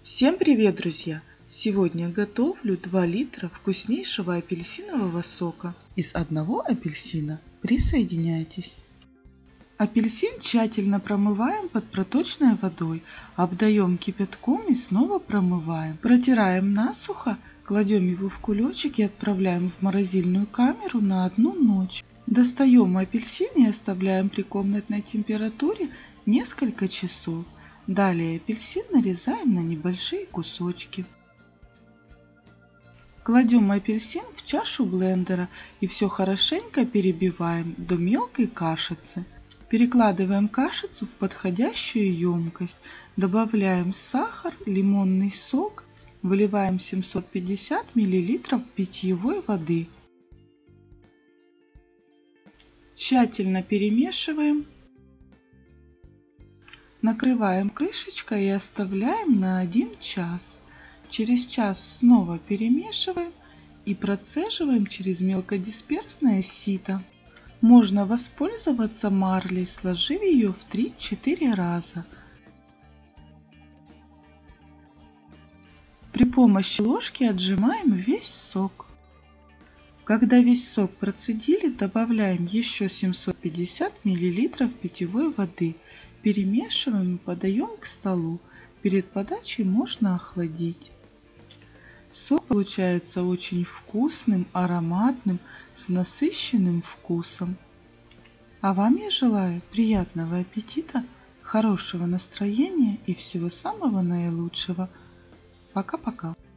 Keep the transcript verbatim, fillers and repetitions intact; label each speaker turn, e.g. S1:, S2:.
S1: Всем привет, друзья! Сегодня готовлю два литра вкуснейшего апельсинового сока. Из одного апельсина присоединяйтесь. Апельсин тщательно промываем под проточной водой, обдаем кипятком и снова промываем. Протираем насухо, кладем его в кулечек и отправляем в морозильную камеру на одну ночь. Достаем апельсин и оставляем при комнатной температуре несколько часов. Далее апельсин нарезаем на небольшие кусочки. Кладем апельсин в чашу блендера и все хорошенько перебиваем до мелкой кашицы. Перекладываем кашицу в подходящую емкость, добавляем сахар, лимонный сок, выливаем семьсот пятьдесят миллилитров питьевой воды. Тщательно перемешиваем. Накрываем крышечкой и оставляем на один час. Через час снова перемешиваем и процеживаем через мелкодисперсное сито. Можно воспользоваться марлей, сложив ее в три-четыре раза. При помощи ложки отжимаем весь сок. Когда весь сок процедили, добавляем еще семьсот пятьдесят миллилитров питьевой воды. Перемешиваем и подаем к столу. Перед подачей можно охладить. Сок получается очень вкусным, ароматным, с насыщенным вкусом. А вам я желаю приятного аппетита, хорошего настроения и всего самого наилучшего. Пока-пока.